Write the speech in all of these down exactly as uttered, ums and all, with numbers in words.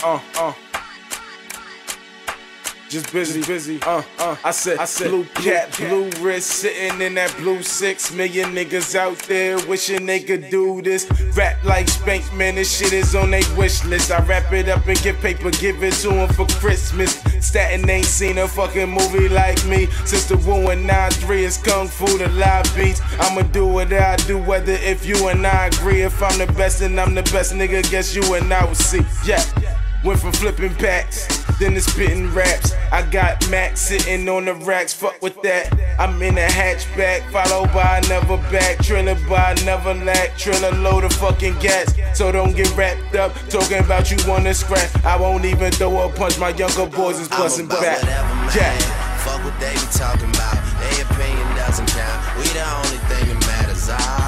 uh, uh. Just busy, busy, uh, uh. I said, I said, blue cap, blue wrist, sitting in that blue six. Million niggas out there wishing they could do this. Rap like Spank, man, this shit is on they wish list. I wrap it up and get paper, give it to them for Christmas. Staten ain't seen a fucking movie like me since the Wu and nine three is Kung Fu, the live beats. I'ma do what I do, whether if you and I agree. If I'm the best and I'm the best, nigga, guess you and I will see. Yeah. Went from flipping packs, then to spitting raps. I got Mac sitting on the racks, fuck with that. I'm in a hatchback, followed by another back, trailer by another lack, trailer load of fucking gas. So don't get wrapped up, talking about you wanna scratch. I won't even throw a punch, my younger boys is busting back. Yeah. Fuck what they be talking about, their opinion doesn't count. We the only thing that matters,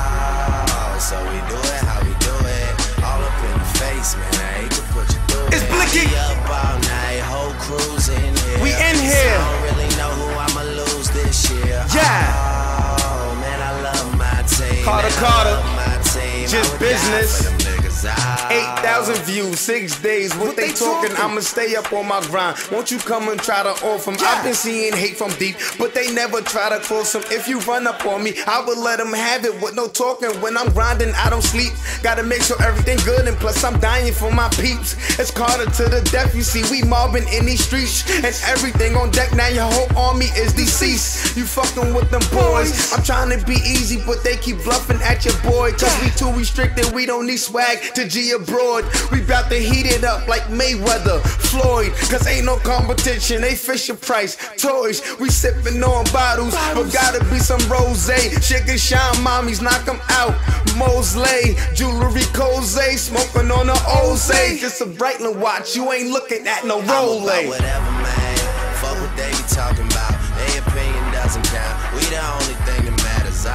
oh, so we do it how we do it. All up in the face, man, I hate to put you through it. It's Blicky. Up all night, whole crew's in here. We in here. I don't really know who I'ma lose this year. Yeah. Oh, man, I love my team. Carter, man, Carter. I love my team. Just business. eight thousand views, six days. What, what they, they talking? talking? I'ma stay up on my grind. Won't you come and try to off them? Yeah. I've been seeing hate from deep, but they never try to close them. If you run up on me, I would let them have it with no talking. When I'm grinding, I don't sleep. Gotta make sure everything good, and plus I'm dying for my peeps. It's Carter to the death. You see, we mobbing in these streets, and everything on deck. Now your whole army is deceased. You fucking with them boys. I'm trying to be easy, but they keep bluffing at your boy. Cause we too restricted, we don't need swag to G abroad. We bout to heat it up like Mayweather, Floyd. Cause ain't no competition, they Fisher Price toys. We sipping on bottles, but gotta be some rosé. Shake and shine, mommies knock them out. Mosley, jewelry, Coze, smoking on the Oze. Just a Breitling watch, you ain't looking at no Rolex. Whatever, man. Fuck what they be talking about. Their opinion doesn't count. We the only thing that matters.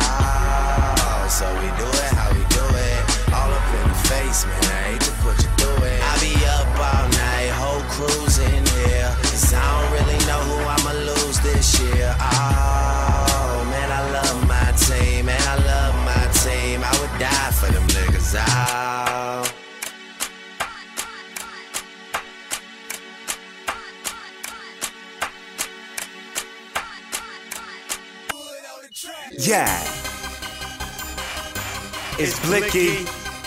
Oh, so we do it how we do it. All up in the face, man. I hate to put you through it. I be up all night, whole crew's in here. Cause I don't really know who I'ma lose this year. Oh, man, I love my team. Man, I love my team. I would die for them niggas. Oh. Yeah. It's Blicky.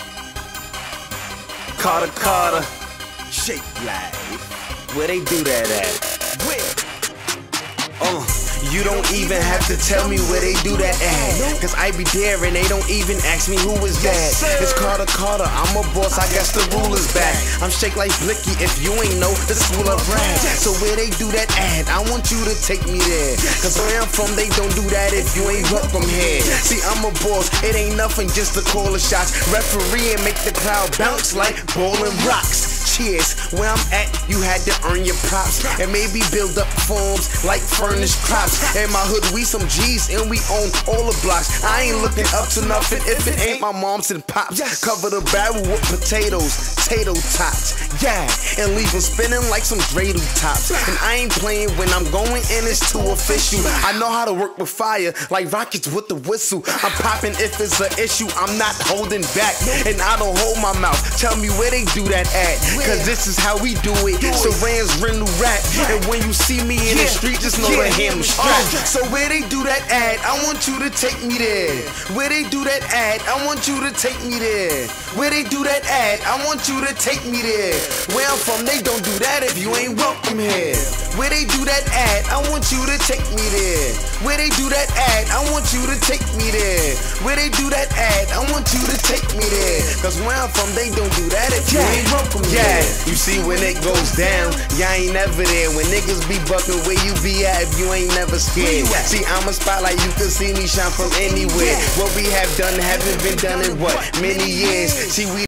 Carter, Carter. Shake Life. Where they do that at? Where? Uh. You don't even have to tell me where they do that at. Cause I be there and they don't even ask me who is that. It's Carter, Carter, I'm a boss, I guess the rule is back. I'm Shake like Blicky, if you ain't know, the school of rap. So where they do that at, I want you to take me there. Cause where I'm from, they don't do that if you ain't welcome here. See, I'm a boss, it ain't nothing just to call the shots. Referee and make the crowd bounce like bowling rocks. Cheers, where I'm at, you had to earn your props. And maybe build up forms like furnished crops. In my hood, we some G's and we own all the blocks. I ain't looking up to nothing if it ain't my moms and pops. Cover the barrel with potatoes, potato tots. Yeah, and leave them spinning like some dreidel tops. And I ain't playing when I'm going in, it's too official. I know how to work with fire like rockets with the whistle. I'm popping if it's an issue, I'm not holding back. And I don't hold my mouth, tell me where they do that at. Cause this is how we do it. So Rand's rental rap. And when you see me in the street, just know the hammer's strapped. So where they do that at, I want you to take me there. Where they do that at, I want you to take me there. Where they do that at, I want you to take me there. Where I'm from, they don't do that if you ain't welcome here. Where they do that at, I want you to take me there. Where they do that at, I want you to take me there. Where they do that at, I want you to take me there. Cause where I'm from, they don't do that if you ain't welcome here. Yeah, you see when it goes down, y'all ain't never there. When niggas be bucking, where you be at if you ain't never scared? See, I'm a spotlight, you can see me shine from anywhere. What we have done haven't been done in what? Many years. See, we